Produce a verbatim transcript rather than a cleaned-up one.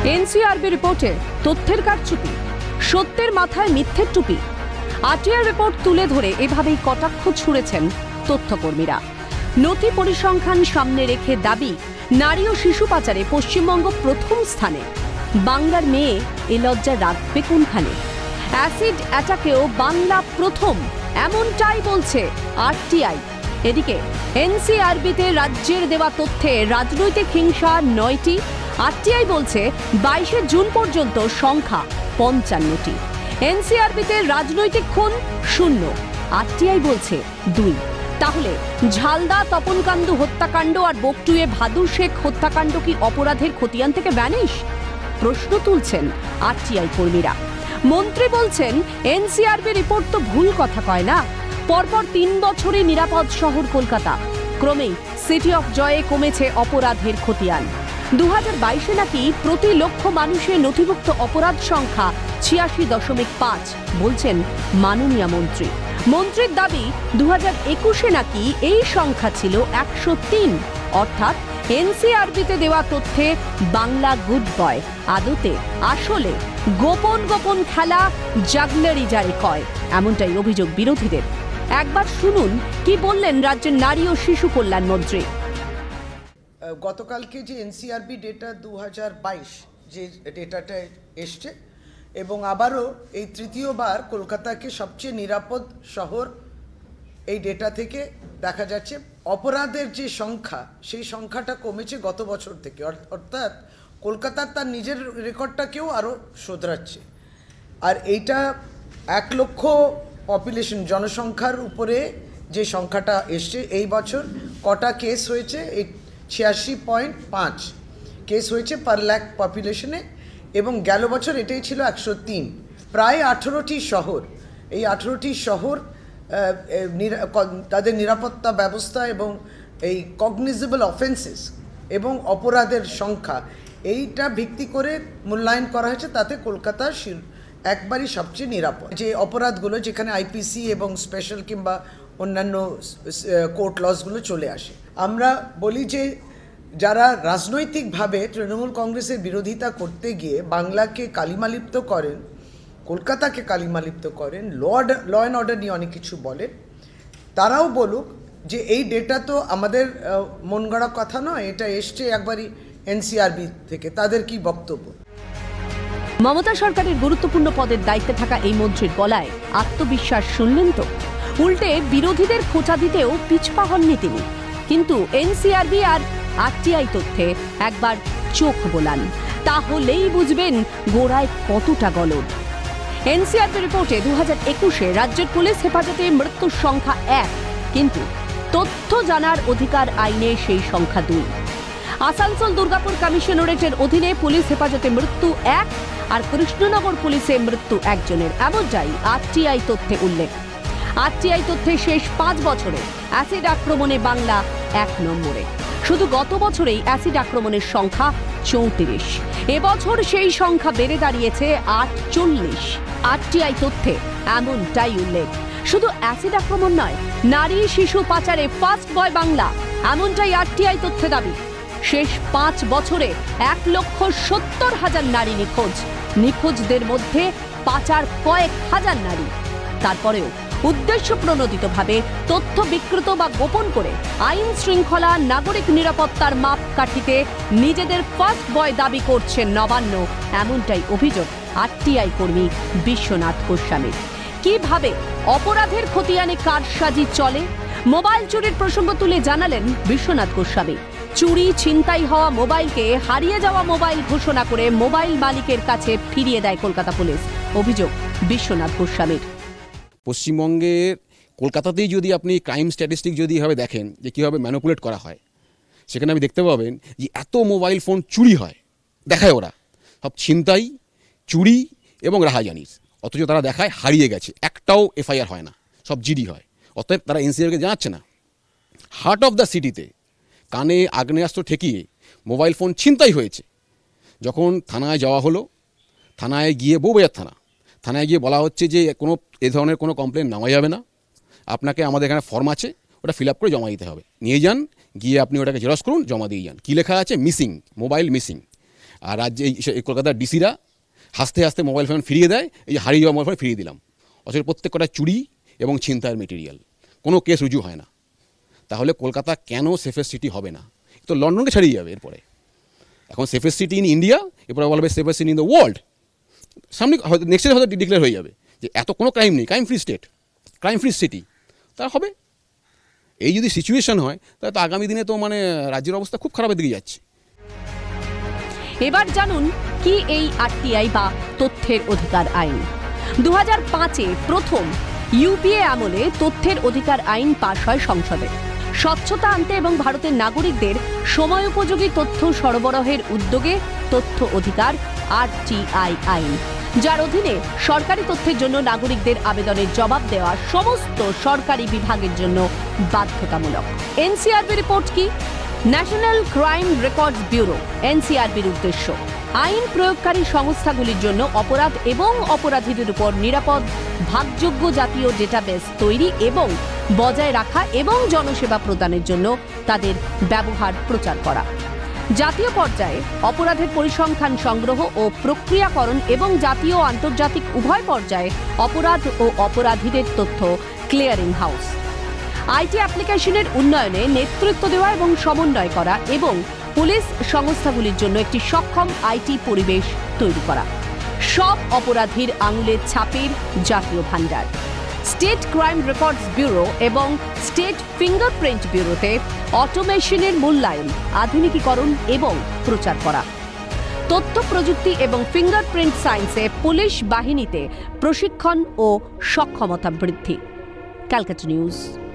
NCRB রিপোর্টে তথ্যের কারচুপি, সত্যের মাথায় মিথ্যের টুপি। আরটিআই রিপোর্ট তুলে ধরে এভাবেই কটাক্ষ ছুঁড়েছেন তথ্যকর্মীরা। নথি পরিসংখ্যান সামনে রেখে দাবি, নারী ও শিশু পাচারে পশ্চিমবঙ্গ প্রথম স্থানে। বাংলার মেয়ে এ লজ্জা রাখবে কোনখানে? অ্যাসিড অ্যাটাকেও বাংলা প্রথম, এমনটাই বলছে আরটিআই। এদিকে এনসিআরবিতে রাজ্যের দেওয়া তথ্যে রাজনৈতিক হিংসা নয়টি। আরটিআই বলছে বাইশে জুন পর্যন্ত সংখ্যা পঞ্চান্নটি। এনসিআরবিতে রাজনৈতিক খুন শূন্য, আরটিআই বলছে দুই। তাহলে ঝালদা তপনকান্দু হত্যাকাণ্ড আর বকটুয়ে ভাদু শেখ হত্যাকাণ্ড কি অপরাধের খতিয়ান থেকে ভ্যানিশ? প্রশ্ন তুলছেন আরটিআই কর্মীরা। মন্ত্রী বলছেন এনসিআরবি রিপোর্ট তো ভুল কথা কয় না। পরপর তিন বছরে নিরাপদ শহর কলকাতা, ক্রমেই সিটি অফ জয়ে কমেছে অপরাধের খতিয়ান। দু হাজার বাইশে নাকি প্রতি লক্ষ মানুষের নথিভুক্ত অপরাধ সংখ্যা ছিয়াশি দশমিক পাঁচ, বলছেন মাননীয় মন্ত্রী। মন্ত্রীর দাবি দু হাজার একুশে নাকি এই সংখ্যা ছিল একশো তিন। অর্থাৎ এনসিআরবিতে দেওয়া তথ্যে বাংলা গুড বয়, আদতে আসলে গোপন গোপন খেলা জাগলারি জারি কয়, এমনটাই অভিযোগ বিরোধীদের। একবার শুনুন কি বললেন রাজ্যের নারী ও শিশু কল্যাণ মন্ত্রী। গতকালকে যে এনসিআরবি ডেটা দু হাজার বাইশ যে ডেটাটা এসছে, এবং আবারও এই তৃতীয়বার কলকাতাকে সবচেয়ে নিরাপদ শহর এই ডেটা থেকে দেখা যাচ্ছে। অপরাধের যে সংখ্যা, সেই সংখ্যাটা কমেছে গত বছর থেকে, অর্থাৎ কলকাতার তার নিজের রেকর্ডটাকেও আরও শোধরাচ্ছে। আর এইটা এক লক্ষ পপুলেশন জনসংখ্যার উপরে যে সংখ্যাটা এসছে, এই বছর কটা কেস হয়েছে? এই ছিয়াশি পয়েন্ট পাঁচ কেস হয়েছে পার লাখ পপুলেশনে, এবং গেল বছর এটাই ছিল একশো তিন। প্রায় আঠেরোটি শহর, এই আঠেরোটি শহর তাদের নিরাপত্তা ব্যবস্থা এবং এই কগনিজেবল অফেন্সেস এবং অপরাধের সংখ্যা এইটা ভিত্তি করে মূল্যায়ন করা হয়েছে। তাতে কলকাতা একবারই সবচেয়ে নিরাপদ। যে অপরাধগুলো যেখানে আইপিসি এবং স্পেশাল কিংবা অন্যান্য কোর্ট লসগুলো চলে আসে, আমরা বলি যে যারা রাজনৈতিকভাবে তৃণমূল কংগ্রেসের বিরোধিতা করতে গিয়ে বাংলাকে কালিমালিপ্ত করেন, কলকাতাকে কালিমালিপ্ত করেন, ল ল অ্যান্ড অর্ডার নিয়ে অনেক কিছু বলেন, তারাও বলুক যে এই ডেটা তো আমাদের মন গড়া কথা নয়, এটা এসছে একবারই এনসিআরবি থেকে। তাদের কি বক্তব্য? মমতা সরকারের গুরুত্বপূর্ণ পদের দায়িত্বে থাকা এই মন্ত্রীর গলায় আত্মবিশ্বাস শুনলেন তো? উল্টে বিরোধীদের খোঁচা দিতেও পিছপা হননি তিনি। কিন্তু এনসিআরবি আর আরটিআই তথ্যে একবার চোখ বোলান, তাহলেই বুঝবেন গোড়ায় কতটা গলদ। এনসিআরবি রিপোর্টে দু হাজার একুশে রাজ্যের পুলিশ হেফাজতে মৃত্যুর সংখ্যা এক, কিন্তু তথ্য জানার অধিকার আইনে সেই সংখ্যা দুই। আসানসোল দুর্গাপুর কমিশনারেটের অধীনে পুলিশ হেফাজতে মৃত্যু এক, আর কৃষ্ণনগর পুলিশে মৃত্যু একজনের, এমনটাই আরটিআই তথ্যে উল্লেখ। আরটিআই তথ্যে শেষ পাঁচ বছরে অ্যাসিড আক্রমণে বাংলা এক নম্বরে। শুধু গত বছরেই অ্যাসিড আক্রমণের সংখ্যা চৌত্রিশ, এবছর সেই সংখ্যা বেড়ে দাঁড়িয়েছে আটচল্লিশ। আরটিআই তথ্যে এমনটাই উল্লেখ। শুধু অ্যাসিড আক্রমণ নয়, নারী শিশু পাচারে ফার্স্ট বয় বাংলা, এমনটাই আরটিআই তথ্যে দাবি। শেষ পাঁচ বছরে এক লক্ষ সত্তর হাজার নারী নিখোঁজ, নিখোঁজদের মধ্যে পাচার কয়েক হাজার নারী। তারপরেও উদ্দেশ্য প্রণোদিতভাবে তথ্য বিকৃত বা গোপন করে আইন শৃঙ্খলা, নাগরিক নিরাপত্তার মাপ কাঠিতে নিজেদের ফার্স্ট বয় দাবি করছে নবান্ন, এমনটাই অভিযোগ আরটিআই কর্মী বিশ্বনাথ গোস্বামী। কিভাবে অপরাধের খতিয়ানে কারসাজি চলে? মোবাইল চুরির প্রসঙ্গ তুলে জানালেন বিশ্বনাথ গোস্বামী। চুরি ছিনতাই হওয়া মোবাইলকে হারিয়ে যাওয়া মোবাইল ঘোষণা করে মোবাইল মালিকের কাছে ফিরিয়ে দেয় কলকাতা পুলিশ, অভিযোগ বিশ্বনাথ গোস্বামীর। পশ্চিমবঙ্গের কলকাতাতেই যদি আপনি ক্রাইম স্ট্যাটিস্টিক যদি এভাবে দেখেন যে কীভাবে ম্যানিপুলেট করা হয়, সেখানে আপনি দেখতে পাবেন যে এত মোবাইল ফোন চুরি হয়, দেখায় ওরা সব ছিনতাই, চুরি এবং রাহাজানির, অথচ তারা দেখায় হারিয়ে গেছে, একটাও এফআইআর হয় না, সব জিডি হয়। অতএব তারা এনসিআরকে জানাচ্ছে না। হার্ট অফ দ্য সিটিতে কানে আগ্নেয়াস্ত্র ঠেকিয়ে মোবাইল ফোন ছিনতাই হয়েছে। যখন থানায় যাওয়া হলো, থানায় গিয়ে বউবাজার থানা থানায় গিয়ে বলা হচ্ছে যে কোনো এ ধরনের কোনো কমপ্লেন নেওয়া যাবে না, আপনাকে আমাদের এখানে ফর্ম আছে, ওটা ফিল আপ করে জমা দিতে হবে, নিয়ে যান, গিয়ে আপনি ওটাকে জেরক্স করুন, জমা দিয়ে যান। কী লেখা আছে? Missing, mobile missing. আর রাজ্যে এই কলকাতার ডিসিরা হাসতে হাসতে মোবাইল ফোন ফিরিয়ে দেয়, এই যে হারিয়ে যাওয়া মোবাইল ফোন ফিরিয়ে দিলাম, অথচ প্রত্যেক কটা চুরি এবং ছিনতাইয়ের মেটেরিয়াল, কোনো কেস রুজু হয় না। তাহলে কলকাতা কেন সেফেস্ট সিটি হবে না? তো লন্ডনকে ছাড়িয়ে যাবে এরপরে। এখন সেফেস্ট সিটি ইন ইন্ডিয়া, এরপরে বলবে safest city in the world. সামনে হয়তো নেক্সট ইয়ার হয়তো ডিক্লেয়ার হয়ে যাবে যে এত কোনো ক্রাইম নেই, crime free state, crime free city. তা হবে। এই যদি সিচুয়েশন হয় তাহলে তো আগামী দিনে তো মানে রাজ্যের অবস্থা খুব খারাপের দিকে যাচ্ছে। এবার জানুন কি এই আরটিআই বা তথ্যের অধিকার আইন। দু হাজার পাঁচে প্রথম ইউপিএ আমলে তথ্যের অধিকার আইন পাশ হয় সংসদে। স্বচ্ছতা আনতে এবং ভারতের নাগরিকদের সময়োপযোগী তথ্য সরবরাহের উদ্যোগে তথ্য অধিকার আরটিআই আইন, যার অধীনে সরকারি তথ্যের জন্য নাগরিকদের আবেদনের জবাব দেওয়া সমস্ত সরকারি বিভাগের জন্য বাধ্যতামূলক। এনসিআরবি রিপোর্ট কি? ন্যাশনাল ক্রাইম রেকর্ডস ব্যুরো এনসিআরবির উদ্দেশ্য আইন প্রয়োগকারী সংস্থাগুলির জন্য অপরাধ এবং অপরাধীদের উপর নিরাপদ ভাগযোগ্য জাতীয় ডেটাবেস তৈরি এবং বজায় রাখা এবং জনসেবা প্রদানের জন্য তাদের ব্যবহার প্রচার করা। জাতীয় পর্যায়ে অপরাধের পরিসংখ্যান সংগ্রহ ও প্রক্রিয়াকরণ এবং জাতীয় ও আন্তর্জাতিক উভয় পর্যায়ে অপরাধ ও অপরাধীদের তথ্য ক্লিয়ারিং হাউস। আইটি অ্যাপ্লিকেশনের উন্নয়নে নেতৃত্ব দেওয়া এবং সমন্বয় করা এবং পুলিশ সংস্থাগুলির জন্য একটি সক্ষম আইটি পরিবেশ তৈরি করা। সব অপরাধীর আঙুলের ছাপের জাতীয় ভান্ডার। স্টেট ক্রাইম রেকর্ডস ব্যুরো এবং স্টেট ফিঙ্গারপ্রিন্ট ব্যুরোতে অটোমেশনের মূল্যায়ন, আধুনিকীকরণ এবং প্রচার করা। তথ্য প্রযুক্তি এবং ফিঙ্গারপ্রিন্ট সায়েন্সে পুলিশ বাহিনীতে প্রশিক্ষণ ও সক্ষমতা বৃদ্ধি। Calcutta news.